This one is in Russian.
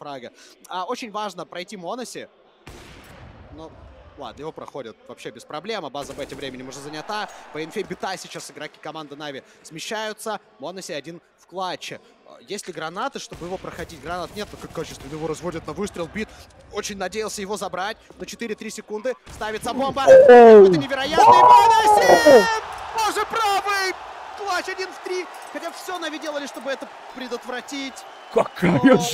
фрага. Очень важно пройти Моноси. Ну, ладно, его проходят вообще без проблем. База Б тем временем уже занята. По инфе бита сейчас игроки команды Нави смещаются. Моноси один в клатче. Есть ли гранаты, чтобы его проходить? Гранат нет, но как качественно его разводят на выстрел. Бит очень надеялся его забрать. На 4-3 секунды ставится бомба. Какой-то невероятный Моноси! Боже правый! Клатч 1 в 3. Хотя все Нави делали, чтобы это предотвратить. Какая